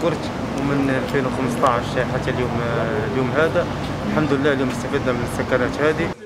كرت، ومن 2015 حتى اليوم هذا الحمد لله اليوم استفدنا من السكنات هذه.